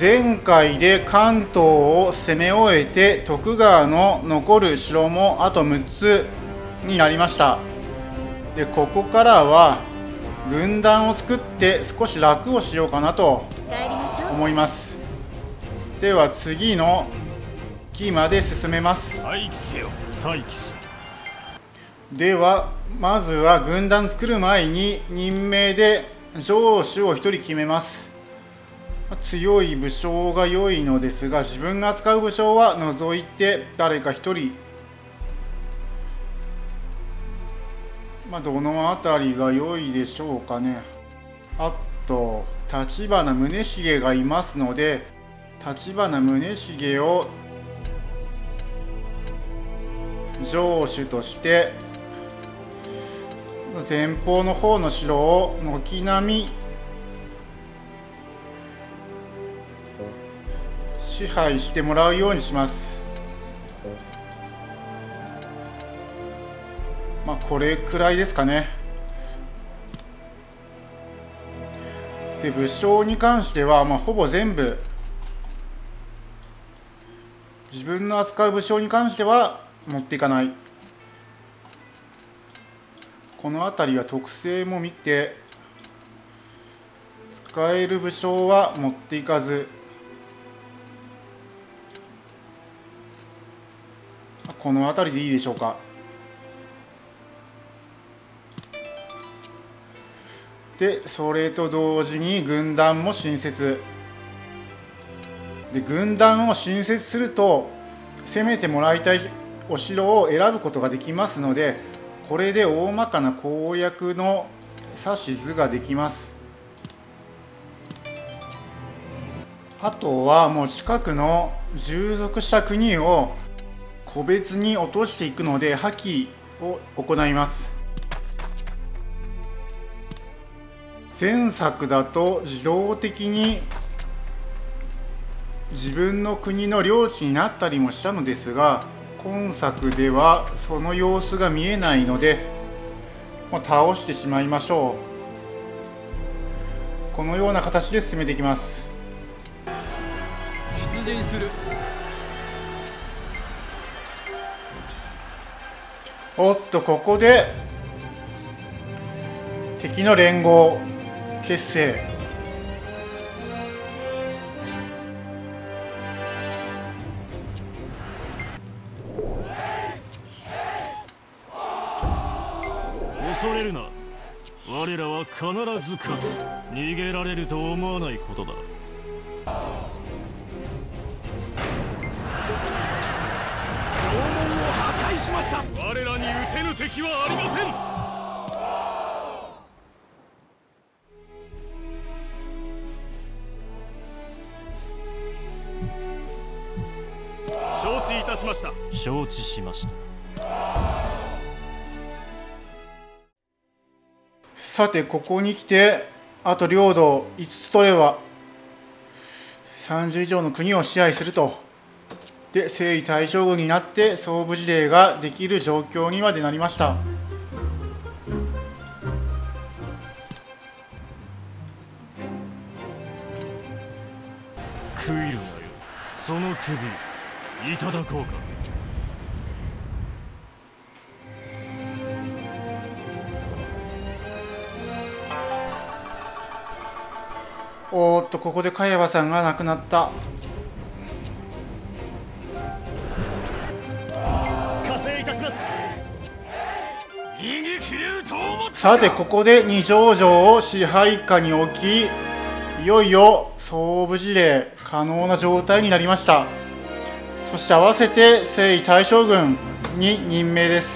前回で関東を攻め終えて徳川の残る城もあと6つになりました。でここからは軍団を作って少し楽をしようかなと思います。では次の木まで進めます。 待機せよ、待機せよ。 ではまずは軍団作る前に任命で城主を1人決めます。強い武将が良いのですが、自分が扱う武将は除いて誰か1人、どの辺りが良いでしょうかね。あと立花宗茂がいますので、立花宗茂を城主として前方の方の城を軒並み支配してもらうようにします。これくらいですかね。で武将に関しては、ほぼ全部自分の扱う武将に関しては持っていかない。この辺りは特性も見て使える武将は持っていかず、この辺りでいいでしょうか。でそれと同時に軍団も新設で、軍団を新設すると攻めてもらいたいお城を選ぶことができますので、これで大まかな攻略の指図ができます。あとはもう近くの従属した国を個別に落としていくので破棄を行います。前作だと自動的に自分の国の領地になったりもしたのですが、今作ではその様子が見えないのでもう倒してしまいましょう。このような形で進めていきます。 出陣する。 おっとここで敵の連合結成。 恐れるな。我らは必ず勝つ。逃げられると思わないことだ。城門を破壊しました。我らに撃てぬ敵はありません。承知いたしました。承知しました。 さてここに来てあと領土を5つ取れば30以上の国を支配すると。で征夷大将軍になって総部事令ができる状況にまでなりました。 悔いるなよ、その首いただこうか。 おーっとここで茅場さんが亡くなった。 加勢いたします。逃げ切れると思った。 さてここで二条城を支配下に置き、いよいよ総部事令可能な状態になりました。そして合わせて征夷大将軍に任命です。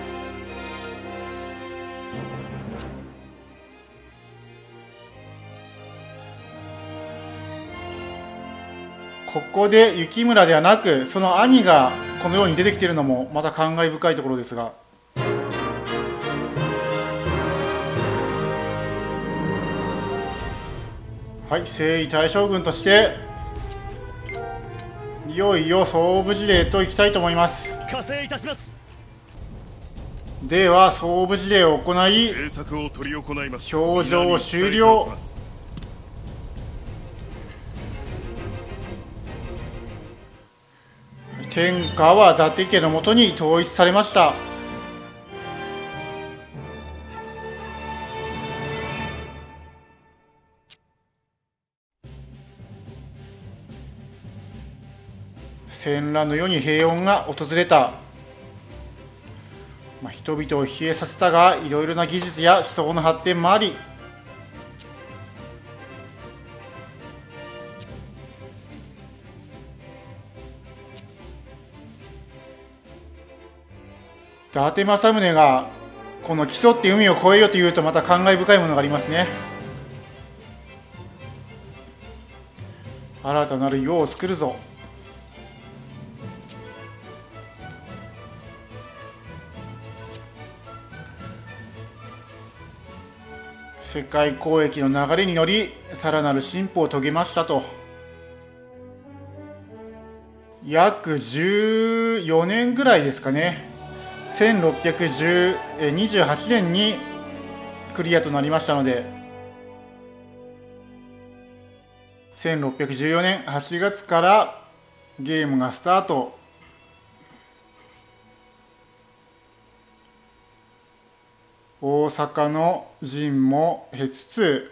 ここで雪村ではなくその兄がこのように出てきているのもまた感慨深いところですが、はい、征夷大将軍としていよいよ総部事令といきたいと思います。 加勢いたします。 では総部事令を行い政策を執り行います。 表情終了。 天下は伊達家のもとに統一されました。戦乱の世に平穏が訪れた。人々を疲弊させたが、いろいろな技術や思想の発展もあり、伊達政宗がこの競って海を越えよというと、また感慨深いものがありますね。新たなる世を作るぞ。世界交易の流れに乗り、さらなる進歩を遂げましたと。約14年ぐらいですかね。1628年にクリアとなりましたので、1614年8月からゲームがスタート。大阪の陣も経つつ、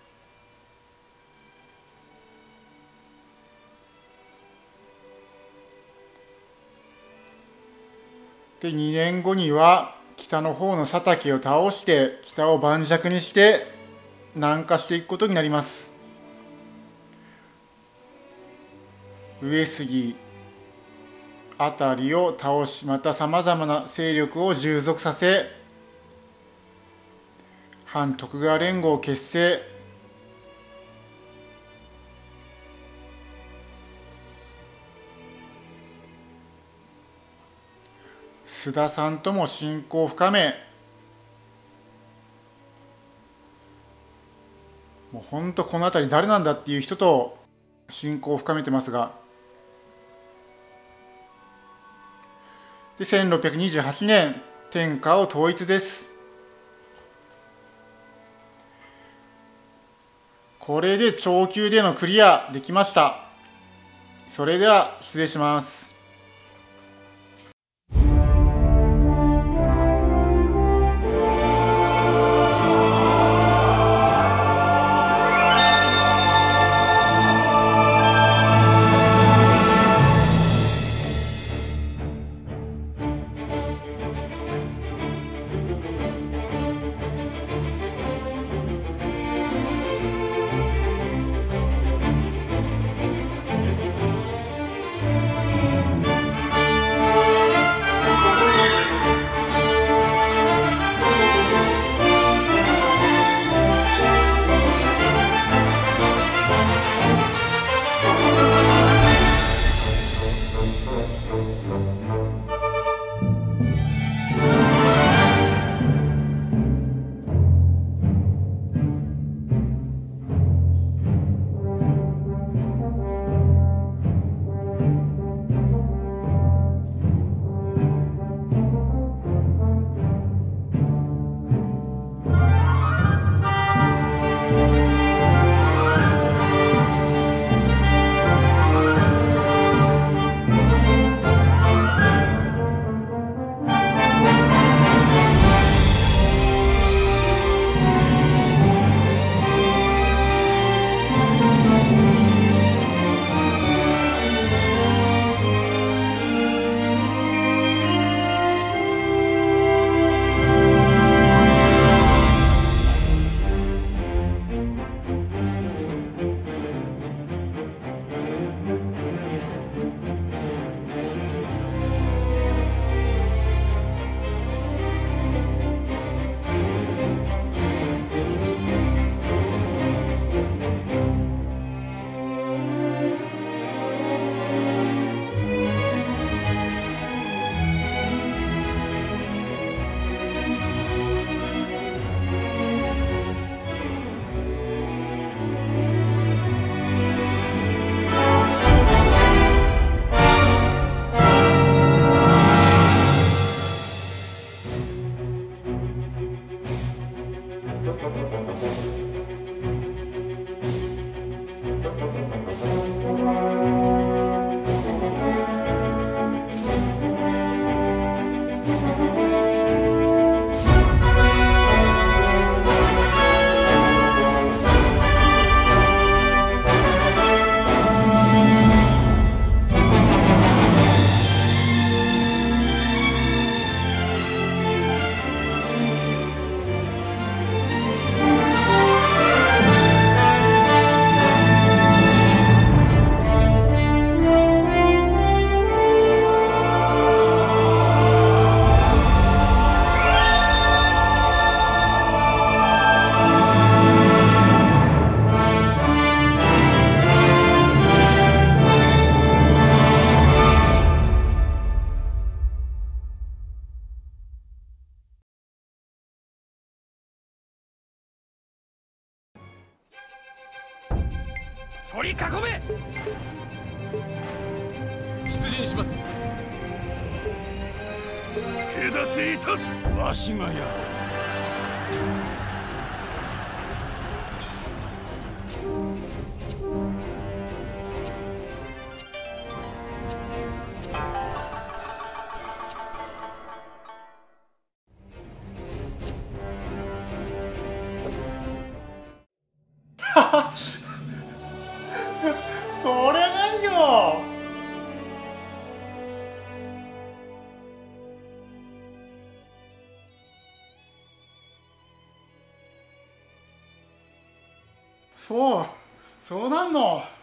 で2年後には北の方の佐竹を倒して北を盤石にして南下していくことになります。上杉あたりを倒し、またさまざまな勢力を従属させ、反徳川連合を結成。須田さんとも親交を深め、もう本当この辺り誰なんだっていう人と親交を深めてますが、で1628年天下を統一です。これで長級でのクリアできました。それでは失礼します。 囲め。出陣します。助立ちいたす。わしがやる。 それないよ。そうなんの。